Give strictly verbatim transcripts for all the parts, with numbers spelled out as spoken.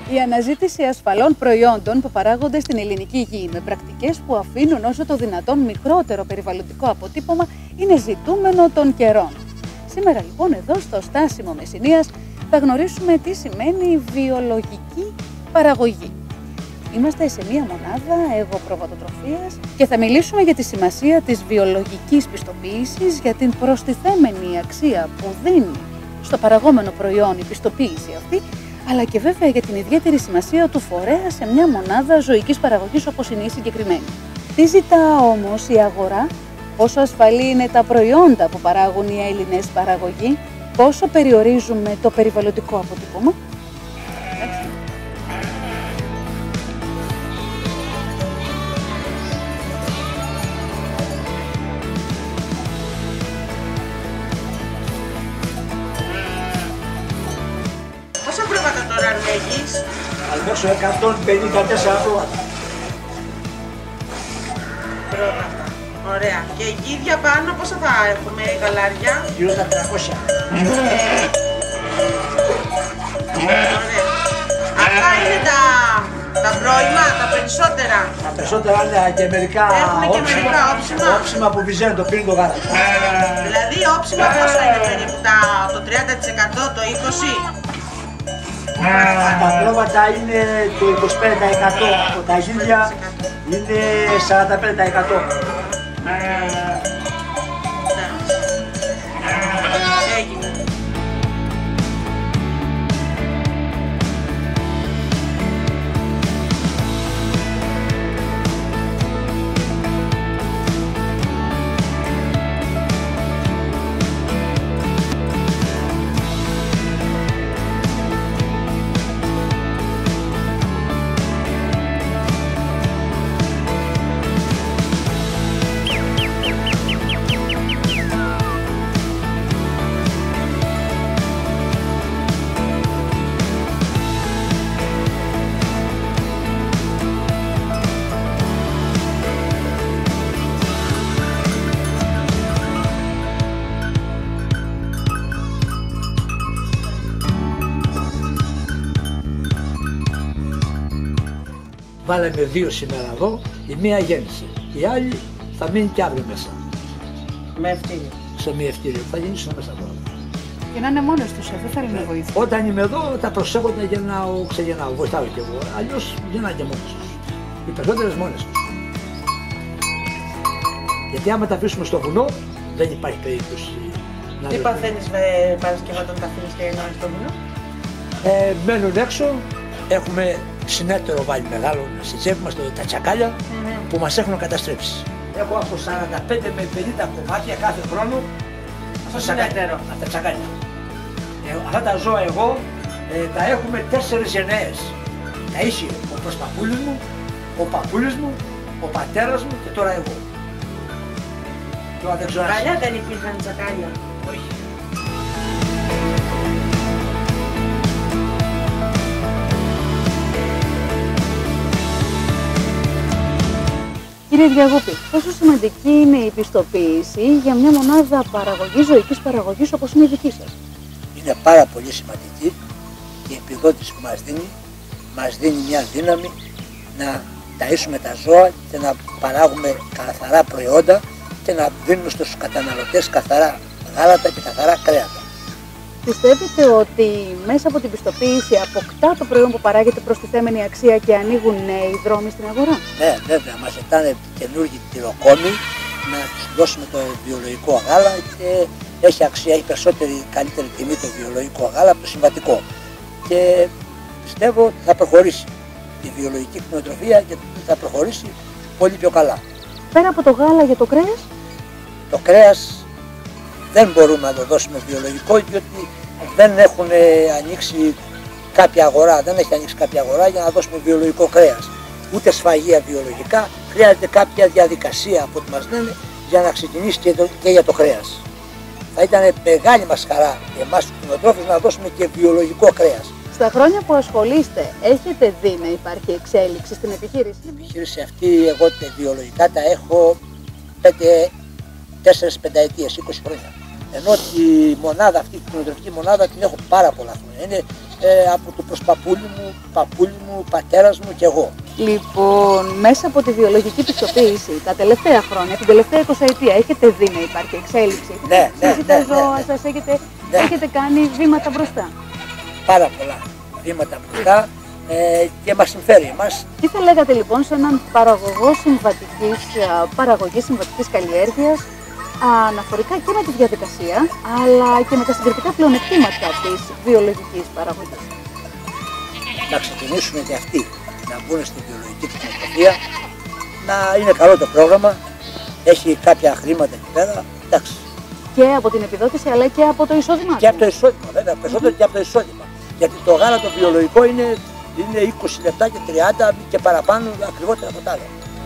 Η αναζήτηση ασφαλών προϊόντων που παράγονται στην ελληνική γη με πρακτικές που αφήνουν όσο το δυνατόν μικρότερο περιβαλλοντικό αποτύπωμα είναι ζητούμενο των καιρών. Σήμερα λοιπόν εδώ στο Στάσιμο Μεσσηνίας θα γνωρίσουμε τι σημαίνει βιολογική παραγωγή. Είμαστε σε μία μονάδα εγωπροβατοτροφίας και θα μιλήσουμε για τη σημασία της βιολογικής πιστοποίησης, για την προστιθέμενη αξία που δίνει στο παραγόμενο προϊόν η πιστοποίηση αυτή, αλλά και βέβαια για την ιδιαίτερη σημασία του φορέα σε μια μονάδα ζωικής παραγωγής όπως είναι η συγκεκριμένη. Τι ζητά όμως η αγορά, πόσο ασφαλή είναι τα προϊόντα που παράγουν οι Έλληνες παραγωγοί, πόσο περιορίζουμε το περιβαλλοντικό αποτύπωμα. Πόσα πρόβατα τώρα λέγεις? Αλμέξω εκατόν πενήντα τέσσερα πρόβατα. Πρόβατα. Ωραία. Και γίδια πάνω πόσα θα έχουμε, γαλάρια? Γύρω στα τριακόσια. Ωραία. Αυτά είναι τα, τα πρώιμα, τα περισσότερα. Τα περισσότερα είναι και μερικά Έχουμε και όψιμα, μερικά όψιμα. όψιμα που βυζένουν το πίνει το γάλα. Δηλαδή όψιμα πόσο είναι περίπου, τα, το τριάντα τοις εκατό, το είκοσι τοις εκατό? Τα πρόβατα είναι το είκοσι πέντε τοις εκατό, τα γίδια είναι σαράντα πέντε τοις εκατό. Έγινε. Βάλαμε δύο σήμερα εδώ, η μία γέννησε. Η άλλη θα μείνει και αύριο μέσα. Με ευθύνη. Σε μία ευκαιρία. Θα γεννήσουν μέσα τώρα. Και να είναι μόνος τους, δεν θέλουν να βοηθήσουν. Όταν είμαι εδώ, τα προσέχω να γεννάω, ξεγεννάω. Βοηθάω κι εγώ. Αλλιώς γεννάνε και μόνος τους. Οι περισσότερες μόνες τους. Γιατί άμα τα αφήσουμε στο βουνό, δεν υπάρχει περίπτωση να. Τι παθαίνεις με Παρασκευά όταν τα αφήνεις και γεννάνε στο βουνό? Ε, μένουν έξω, έχουμε συνέτερο βάλει μεγάλο στη τσέπη μας, τα τσακάλια, mm-hmm. που μας έχουν καταστρέψει. Έχω από σαράντα πέντε με πενήντα κομμάτια κάθε χρόνο από τα τσακάλια. Ε, αυτά τα ζώα εγώ ε, τα έχουμε τέσσερις γενναίες. Τα είχε ο προσπαπούλης μου, ο παππούλης μου, ο πατέρας μου και τώρα εγώ. Τώρα δεν ξέρω. Παλιά δεν υπήρχαν τσακάλια. Όχι. Κύριε Διαγούπη, πόσο σημαντική είναι η πιστοποίηση για μια μονάδα παραγωγής, ζωικής παραγωγής όπως είναι η δική σας? Είναι πάρα πολύ σημαντική και η επιδότηση που μας δίνει, μας δίνει μια δύναμη να ταΐσουμε τα ζώα και να παράγουμε καθαρά προϊόντα και να δίνουμε στους καταναλωτές καθαρά γάλατα και καθαρά κρέατα. Πιστεύετε ότι μέσα από την πιστοποίηση αποκτά το προϊόν που παράγεται προστιθέμενη αξία και ανοίγουν νέοι δρόμοι στην αγορά? Ναι, βέβαια, μας ζητάνε καινούργιοι τυροκόμοι να τους δώσουμε το βιολογικό γάλα και έχει αξία, έχει περισσότερη καλύτερη τιμή το βιολογικό γάλα από το συμβατικό. Και πιστεύω ότι θα προχωρήσει η βιολογική κτηνοτροφία και θα προχωρήσει πολύ πιο καλά. Πέρα από το γάλα, για το κρέας? Το κρέας δεν μπορούμε να το δώσουμε βιολογικό, διότι δεν έχουν ανοίξει κάποια αγορά, δεν έχει ανοίξει κάποια αγορά για να δώσουμε βιολογικό κρέας. Ούτε σφαγεία βιολογικά, χρειάζεται κάποια διαδικασία από ό,τι μας λένε για να ξεκινήσει και, το, και για το κρέας. Θα ήταν μεγάλη μας χαρά εμάς τους κτηνοτρόφους να δώσουμε και βιολογικό κρέας. Στα χρόνια που ασχολείστε, έχετε δει να υπάρχει εξέλιξη στην επιχείρηση? Στην επιχείρηση αυτή, εγώ τα βιολογικά τα έχω τέσσερις πενταετίες, είκοσι χρόνια. Ενώ τη μονάδα αυτή, την κτηνοτροφική μονάδα, την έχω πάρα πολλά χρόνια. Είναι ε, από το προσπαπούλι μου, παππούλι μου, πατέρας μου και εγώ. Λοιπόν, μέσα από τη βιολογική πιστοποίηση τα τελευταία χρόνια, την τελευταία εικοσαετία, έχετε δει να υπάρχει εξέλιξη? Ναι, ναι, ναι, τα ναι, ζώα ναι, ναι. σας, έχετε, Ναι. έχετε κάνει βήματα μπροστά. Πάρα πολλά βήματα μπροστά ε, και μας συμφέρει εμάς. Τι θα λέγατε λοιπόν σε έναν παραγωγό συμβατικής α, παραγωγής, συμβατικής καλλιέργειας, αναφορικά και με τη διαδικασία, αλλά και με τα συγκριτικά πλεονεκτήματα της βιολογικής παραγωγής? Να ξεκινήσουν και αυτοί να μπουν στη βιολογική κτηνοτροφία, να είναι καλό το πρόγραμμα, έχει κάποια χρήματα εκεί πέρα, εντάξει. Και από την επιδότηση αλλά και από το εισόδημά Και του. από το εισόδημα, βέβαια, περισσότερο και από το εισόδημα. Γιατί το γάλα το βιολογικό είναι, είναι είκοσι λεπτά και τριάντα και παραπάνω ακριβότερα από τα άλλα.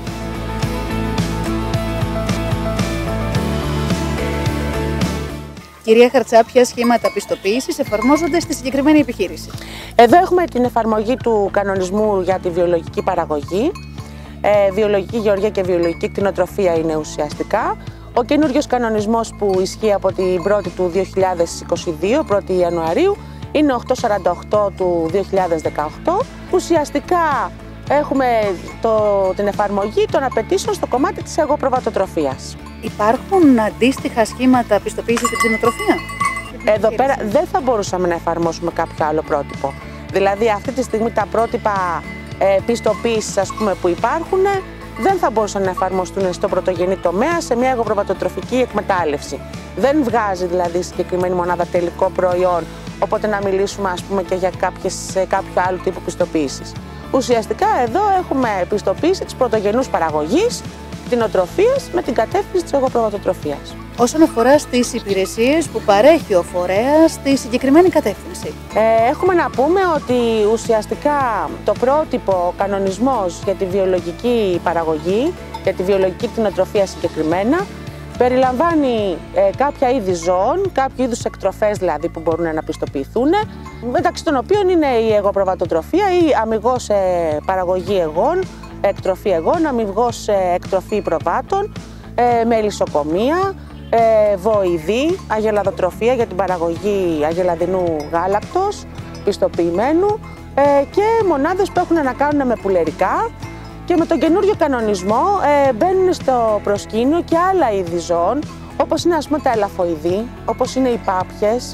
Κυρία Χαρτσά, ποια σχήματα πιστοποίησης εφαρμόζονται στη συγκεκριμένη επιχείρηση? Εδώ έχουμε την εφαρμογή του κανονισμού για τη βιολογική παραγωγή. Ε, βιολογική γεωργία και βιολογική κτηνοτροφία είναι ουσιαστικά. Ο καινούριος κανονισμός που ισχύει από την πρώτη του δύο χιλιάδες είκοσι δύο, πρώτη Ιανουαρίου, είναι οκτακόσια σαράντα οκτώ του δύο χιλιάδες δεκαοκτώ. Ουσιαστικά έχουμε το, την εφαρμογή των απαιτήσεων στο κομμάτι της εγωπροβατοτροφίας. Υπάρχουν αντίστοιχα σχήματα πιστοποίησης στην κτηνοτροφία? Εδώ πέρα δεν θα μπορούσαμε να εφαρμόσουμε κάποιο άλλο πρότυπο. Δηλαδή αυτή τη στιγμή τα πρότυπα ε, πιστοποίησης, ας πούμε, που υπάρχουν δεν θα μπορούσαν να εφαρμοστούν στο πρωτογενή τομέα σε μια εγωπροβατοτροφική εκμετάλλευση. Δεν βγάζει δηλαδή η συγκεκριμένη μονάδα τελικό προϊόν, οπότε να μιλήσουμε, ας πούμε, και για κάποιες, κάποιο άλλο τύπου πιστοποίησης. Ουσιαστικά εδώ έχουμε πιστοποίηση της πρωτογενούς παραγωγής, κτηνοτροφίας με την κατεύθυνση της εγωπροβατοτροφίας. Όσον αφορά στις υπηρεσίες που παρέχει ο φορέας στη συγκεκριμένη κατεύθυνση? Ε, έχουμε να πούμε ότι ουσιαστικά το πρότυπο, ο κανονισμός για τη βιολογική παραγωγή, για τη βιολογική κτηνοτροφία συγκεκριμένα, περιλαμβάνει ε, κάποια είδη ζώων, κάποιου είδους εκτροφές δηλαδή που μπορούν να πιστοποιηθούν, μεταξύ των οποίων είναι η εγωπροβατοτροφία ή αμιγώς ε, παραγωγή εγών, εκτροφή εγών, αμυγός ε, εκτροφή προβάτων, ε, μελισσοκομεία, ε, βοηδή, αγελαδοτροφία για την παραγωγή αγελαδινού γάλακτος, πιστοποιημένου ε, και μονάδες που έχουν να κάνουν με πουλερικά. Και με τον καινούριο κανονισμό ε, μπαίνουν στο προσκήνιο και άλλα είδη ζώων, όπως είναι, ας πούμε, τα ελαφοειδή, όπως είναι οι πάπιες,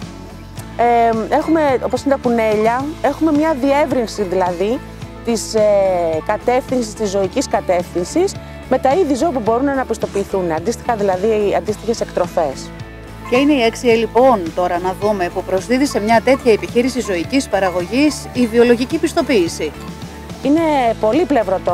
ε, έχουμε, όπως είναι τα κουνέλια. Έχουμε μια διεύρυνση δηλαδή της ε, κατεύθυνσης, της ζωικής κατεύθυνσης, με τα είδη ζώων που μπορούν να πιστοποιηθούν, αντίστοιχα δηλαδή αντίστοιχες εκτροφές. Ποια είναι η αξία λοιπόν τώρα να δούμε που προσδίδει σε μια τέτοια επιχείρηση ζωικής παραγωγής η βιολογική πιστοποίηση? Είναι πολύπλευρο το,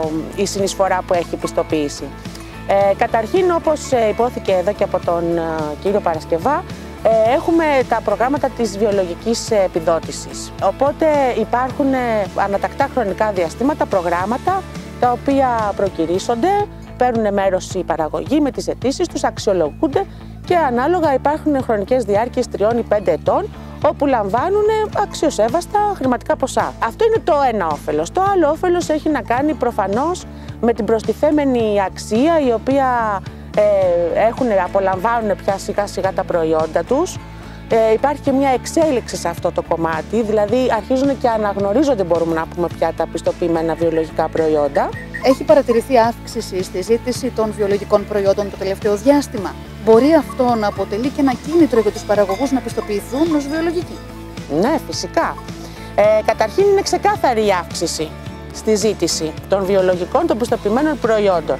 η συνεισφορά που έχει η πιστοποίηση. Ε, καταρχήν, όπως υπόθηκε εδώ και από τον ε, κύριο Παρασκευά, ε, έχουμε τα προγράμματα της βιολογικής επιδότησης. Οπότε υπάρχουν ε, ανατακτά χρονικά διαστήματα, προγράμματα, τα οποία προκυρήσονται, παίρνουν μέρος η παραγωγή με τις αιτήσεις τους, αξιολογούνται και ανάλογα υπάρχουν χρονικές διάρκειες τριών ή πέντε ετών, όπου λαμβάνουν αξιοσέβαστα χρηματικά ποσά. Αυτό είναι το ένα όφελος. Το άλλο όφελος έχει να κάνει προφανώς με την προστιθέμενη αξία, η οποία ε, έχουν, απολαμβάνουν πια σιγά σιγά τα προϊόντα τους. Ε, υπάρχει και μια εξέλιξη σε αυτό το κομμάτι, δηλαδή αρχίζουν και αναγνωρίζονται, μπορούμε να πούμε πια, τα πιστοποιημένα βιολογικά προϊόντα. Έχει παρατηρηθεί αύξηση στη ζήτηση των βιολογικών προϊόντων το τελευταίο διάστημα. Μπορεί αυτό να αποτελεί και ένα κίνητρο για τους παραγωγούς να πιστοποιηθούν ως βιολογικοί? Ναι, φυσικά. Ε, καταρχήν είναι ξεκάθαρη η αύξηση στη ζήτηση των βιολογικών, των πιστοποιημένων προϊόντων.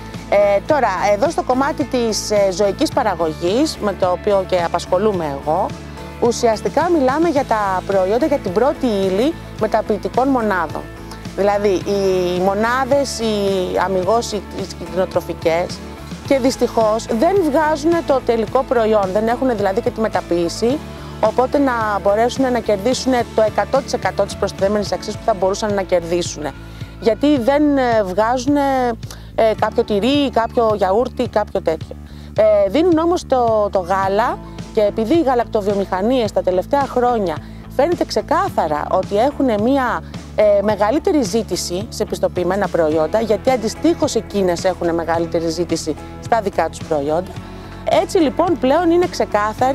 Ε, τώρα, εδώ στο κομμάτι της ε, ζωικής παραγωγής, με το οποίο και απασχολούμαι εγώ, ουσιαστικά μιλάμε για τα προϊόντα για την πρώτη ύλη μεταποιητικών μονάδων. Δηλαδή, οι μονάδες, οι αμιγώς, οι κτηνοτροφικές, και δυστυχώς δεν βγάζουν το τελικό προϊόν, δεν έχουν δηλαδή και τη μεταποίηση, οπότε να μπορέσουν να κερδίσουν το εκατό τοις εκατό της προστιθέμενης αξίας που θα μπορούσαν να κερδίσουν. Γιατί δεν βγάζουν ε, κάποιο τυρί, κάποιο γιαούρτι, κάποιο τέτοιο. Ε, δίνουν όμως το, το γάλα, και επειδή οι γαλακτοβιομηχανίες τα τελευταία χρόνια φαίνεται ξεκάθαρα ότι έχουν μια ε, μεγαλύτερη ζήτηση σε πιστοποιημένα προϊόντα, γιατί αντιστοίχως εκείνες έχουν μεγαλύτερη ζήτηση στα δικά τους προϊόντα. Έτσι λοιπόν πλέον είναι ξεκάθαρη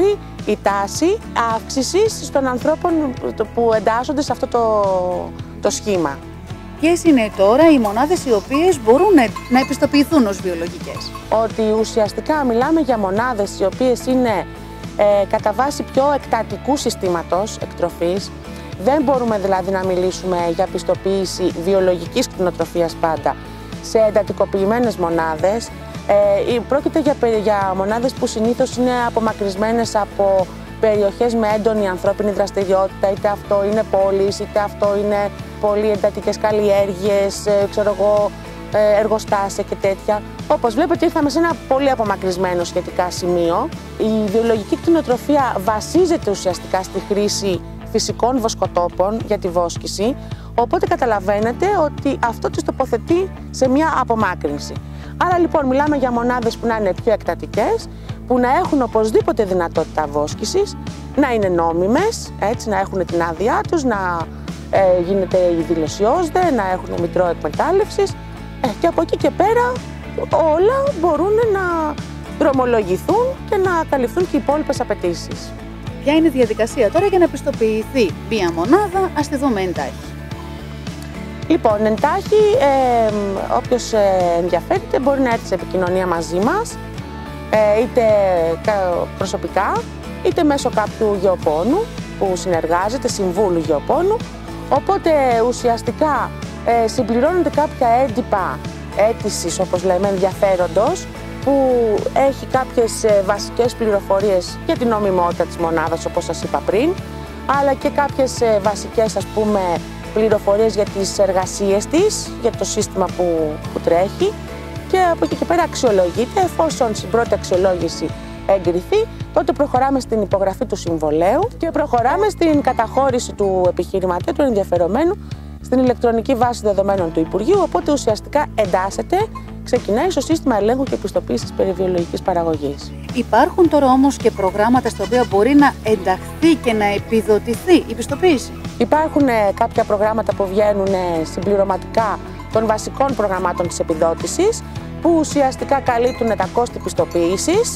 η τάση αύξησης των ανθρώπων που εντάσσονται σε αυτό το, το σχήμα. Ποιες είναι τώρα οι μονάδες οι οποίες μπορούν να επιστοποιηθούν ως βιολογικές? Ότι ουσιαστικά μιλάμε για μονάδες οι οποίες είναι ε, κατά βάση πιο εκτατικού συστήματος εκτροφής. Δεν μπορούμε δηλαδή να μιλήσουμε για πιστοποίηση βιολογικής κτηνοτροφίας πάντα σε εντατικοποιημένες μονάδες. Ε, πρόκειται για, για μονάδες που συνήθως είναι απομακρυσμένες από περιοχές με έντονη ανθρώπινη δραστηριότητα, είτε αυτό είναι πόλεις, είτε αυτό είναι πολύ εντατικές καλλιέργειες, ε, ξέρω εγώ, ε, εργοστάσια και τέτοια. Όπως βλέπετε ήρθαμε σε ένα πολύ απομακρυσμένο σχετικά σημείο. Η βιολογική κτηνοτροφία βασίζεται ουσιαστικά στη χρήση φυσικών βοσκοτόπων για τη βόσκηση, οπότε καταλαβαίνετε ότι αυτό τις τοποθετεί σε μια απομάκρυνση. Άρα λοιπόν μιλάμε για μονάδες που να είναι πιο εκτατικές, που να έχουν οπωσδήποτε δυνατότητα βόσκησης, να είναι νόμιμες, έτσι, να έχουν την άδειά τους, να ε, γίνεται η δήλωση ΩΣΔΕ, να έχουν μητρό εκμετάλλευσης ε, και από εκεί και πέρα όλα μπορούν να δρομολογηθούν και να καλυφθούν και οι υπόλοιπες απαιτήσεις. Ποια είναι η διαδικασία τώρα για να πιστοποιηθεί μία μονάδα, ας τη δούμε εντάχει? Λοιπόν, εντάχει, ε, όποιος ε, ενδιαφέρεται μπορεί να έρθει σε επικοινωνία μαζί μας, ε, είτε προσωπικά, είτε μέσω κάποιου γεωπόνου που συνεργάζεται, συμβούλου γεωπόνου. Οπότε ουσιαστικά ε, συμπληρώνονται κάποια έντυπα αίτησης, όπως λέμε, ενδιαφέροντος, που έχει κάποιες ε, βασικές πληροφορίες για την νομιμότητα της μονάδας, όπως σας είπα πριν, αλλά και κάποιες ε, βασικές, ας πούμε, πληροφορίες για τις εργασίες της, για το σύστημα που, που τρέχει, και από εκεί και πέρα αξιολογείται. Εφόσον στην πρώτη αξιολόγηση εγκριθεί, τότε προχωράμε στην υπογραφή του συμβολέου και προχωράμε στην καταχώρηση του επιχειρηματία, του ενδιαφερομένου, στην ηλεκτρονική βάση δεδομένων του Υπουργείου, οπότε ουσιαστικά εντάσσεται, ξεκινάει στο σύστημα ελέγχου και πιστοποίησης περί βιολογικής παραγωγής. Υπάρχουν τώρα όμως και προγράμματα στα οποία μπορεί να ενταχθεί και να επιδοτηθεί η πιστοποίηση? Υπάρχουν ε, κάποια προγράμματα που βγαίνουν ε, συμπληρωματικά των βασικών προγραμμάτων της επιδότησης, που ουσιαστικά καλύπτουν τα κόστη πιστοποίησης,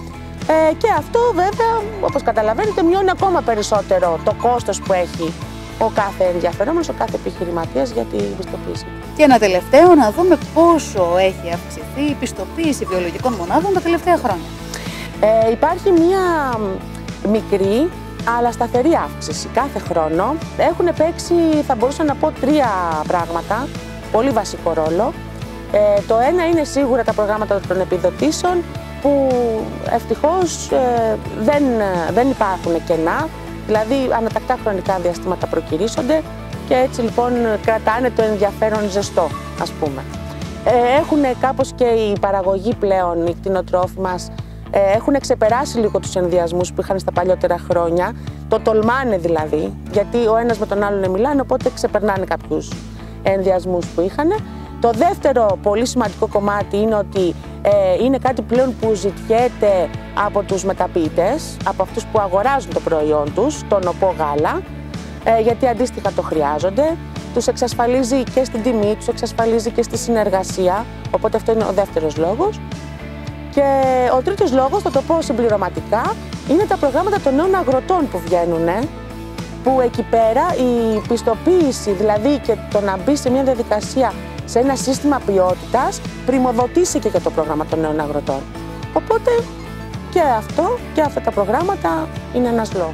ε, και αυτό βέβαια, όπως καταλαβαίνετε, μειώνει ακόμα περισσότερο το κόστος που έχει ο κάθε ενδιαφερόμενος, ο κάθε επιχειρηματίας για την πιστοποίηση. Και ένα τελευταίο, να δούμε πόσο έχει αυξηθεί η πιστοποίηση βιολογικών μονάδων τα τελευταία χρόνια. Ε, υπάρχει μία μικρή αλλά σταθερή αύξηση κάθε χρόνο. Έχουν παίξει, θα μπορούσα να πω, τρία πράγματα, πολύ βασικό ρόλο. Ε, το ένα είναι σίγουρα τα προγράμματα των επιδοτήσεων, που ευτυχώς ε, δεν, δεν υπάρχουν κενά, δηλαδή ανατακτά χρονικά διαστήματα προκυρήσονται και έτσι λοιπόν κρατάνε το ενδιαφέρον ζεστό, ας πούμε. Ε, έχουν κάπως και οι παραγωγοί πλέον, οι κτηνοτρόφοι μας, ε, έχουν ξεπεράσει λίγο τους ενδιασμούς που είχαν στα παλιότερα χρόνια. Το τολμάνε δηλαδή, γιατί ο ένας με τον άλλον μιλάνε, οπότε ξεπερνάνε κάποιους ενδιασμούς που είχαν. Το δεύτερο πολύ σημαντικό κομμάτι είναι ότι ε, είναι κάτι πλέον που ζητιέται από τους μεταποιητές, από αυτούς που αγοράζουν το προϊόν τους, το νοπό γάλα, ε, γιατί αντίστοιχα το χρειάζονται. Τους εξασφαλίζει και στην τιμή, τους εξασφαλίζει και στη συνεργασία, οπότε αυτό είναι ο δεύτερος λόγος. Και ο τρίτος λόγος, θα το πω συμπληρωματικά, είναι τα προγράμματα των νέων αγροτών που βγαίνουν, που εκεί πέρα η πιστοποίηση, δηλαδή και το να μπει σε μια διαδικασία, σε ένα σύστημα ποιότητας, πριμοδοτήσει και για το πρόγραμμα των νέων αγροτών. Οπότε και αυτό και αυτά τα προγράμματα είναι ένας λόγος.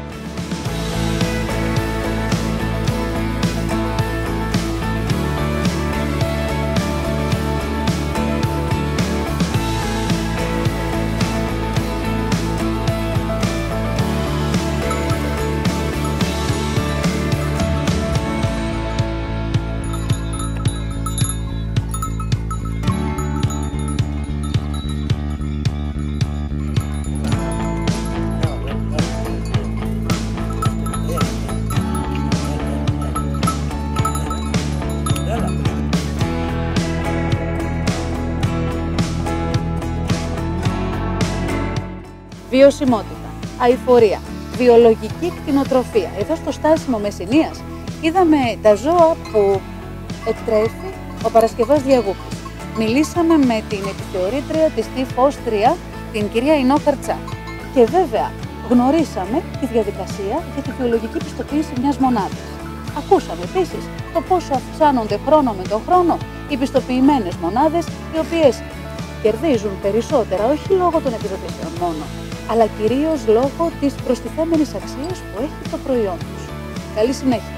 Βιωσιμότητα, αειφορία, βιολογική κτηνοτροφία. Εδώ στο στάσιμο Μεσσηνίας είδαμε τα ζώα που εκτρέφει ο Παρασκευάς Διαγούπης. Μιλήσαμε με την επιθεωρήτρια της ΤΥΦ Όστρια, την κυρία Ινώ Καρτσά. Και βέβαια, Γνωρίσαμε τη διαδικασία για τη βιολογική πιστοποίηση μιας μονάδας. Ακούσαμε επίσης το πόσο αυξάνονται χρόνο με τον χρόνο οι πιστοποιημένες μονάδες, οι οποίες κερδίζουν περισσότερα όχι λόγω των επιδοτήσεων μόνο, αλλά κυρίως λόγω της προστιθέμενης αξίας που έχει το προϊόν τους. Καλή συνέχεια!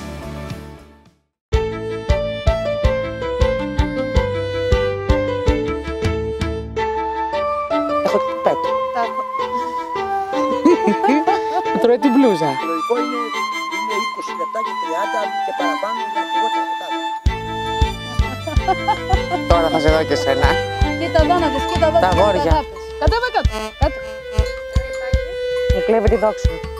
Έχω την πέτω. Τα... Τρώει την μπλούζα. Το λογικό είναι, είναι είκοσι λεπτά και τριάντα και παραπάνω για ακριβότερα ποτά. Τώρα θα σε δω και σένα. Κοίτα εδώ να δεις, κοίτα εδώ. Τα αγόρια. Κατέβα κάτω, κάτω. Μου κλέβει τη δόξα.